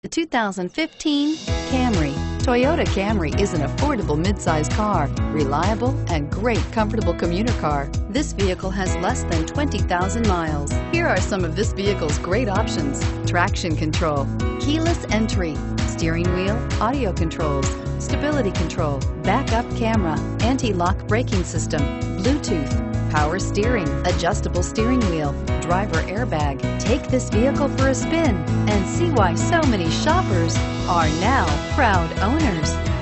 The 2015 Camry. Toyota Camry is an affordable midsize car, reliable and great comfortable commuter car. This vehicle has less than 20,000 miles. Here are some of this vehicle's great options: traction control, keyless entry, steering wheel audio controls, stability control, backup camera, anti-lock braking system, Bluetooth, power steering, adjustable steering wheel, driver airbag. Take this vehicle for a spin and see why so many shoppers are now proud owners.